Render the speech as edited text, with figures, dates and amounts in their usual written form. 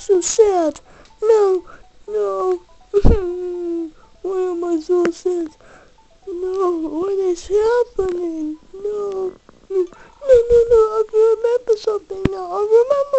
so sad. No, no. Why am I so sad? No, what is happening? No. No, no, no, I remember something now. I remember